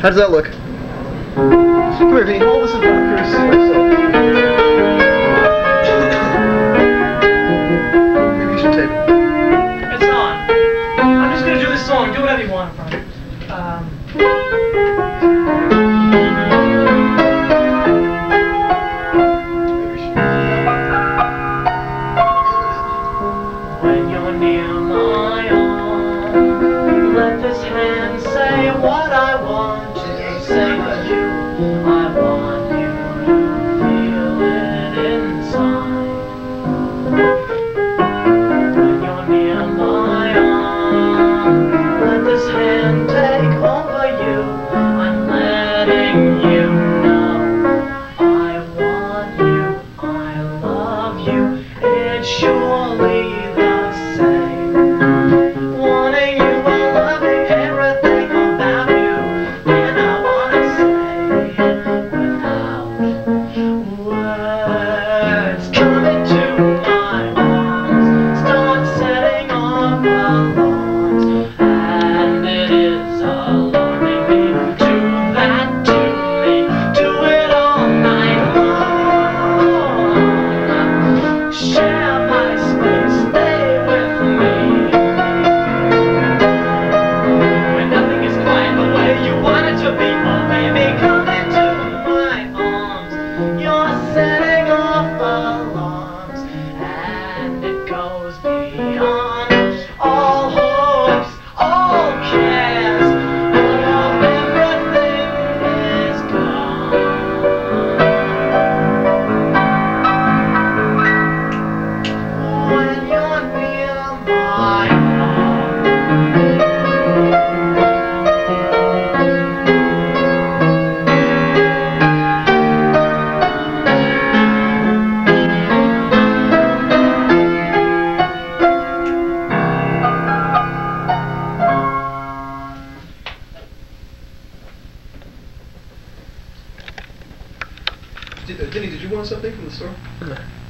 How does that look? Come here, Vinny. Hold this in front. I'm curious to see myself. Maybe you should tape it. It's on. I'm just gonna do this song. Do whatever you want, bro. When you're near my arm, let this hand say what I want to say to you. I want you to feel it inside. When you're near my arm, let this hand take over you. I'm letting you know I want you, I love you. It's surely the same. Wanting you while loving everything about you. And I wanna say without words, come into my arms, start setting off alarms. And it is alarming me. Do that to me, do it all night long. Share my space, stay with me. When nothing is quite the way you want it to be, oh baby, come into my arms. You're setting off alarms, and it goes beyond all hopes, all cares. All of everything is gone. When you're near my arms. Denny, did you want something from the store?